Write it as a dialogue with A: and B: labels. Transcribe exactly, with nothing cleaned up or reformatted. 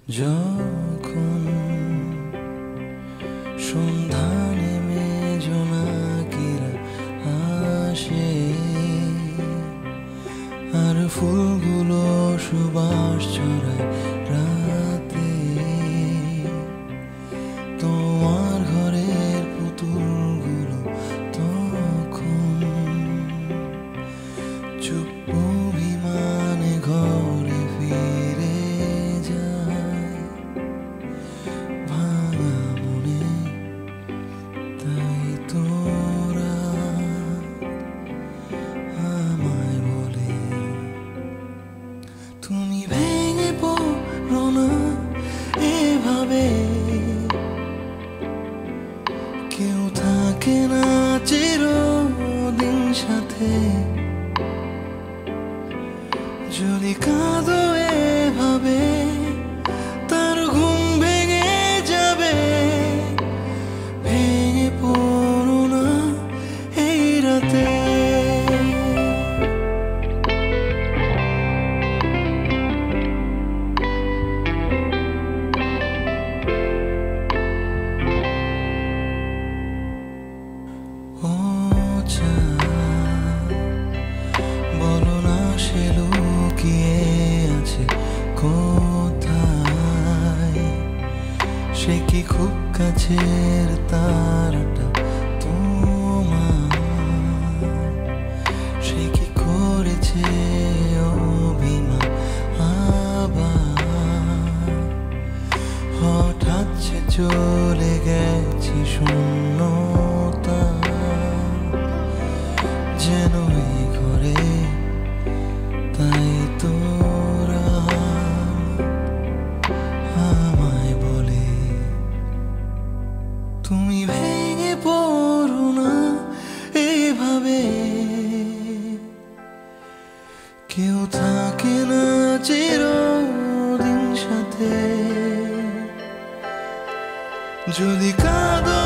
A: যখন সন্ধ্যা নেমে জোনাকিরা আসে আর ফুলগুলো সুবাস ছড়ায় রাতে, তোমার ঘরের পুতুলগুলো তখন চুপ অভিমানে ঘরে ফিরে যায় ভাঙা মনে। তাই তোরা আমায় বলে তুমি ভেঙে পড়ো না এভাবে, কেউ থাকে না চিরদিন সাথে। যদি কাঁদো এভাবে তার ঘুম ভেঙে যাবে। ভেঙে পড়ো না এই রাতে। ও বলো না সে লুকিয়ে আছে কোথায়, সে কি খুব কাছের তারাটা তোমার, সে কি করেছে অভিমান আবার। হঠাৎ সে চলে গেছে শূন্যতা, যেন এই ঘরে। তাই তোরা আমায় বলে তুমি ভেঙে পড়ো না এভাবে, কেউ থাকে না চিরদিন সাথে। যদি কাঁদো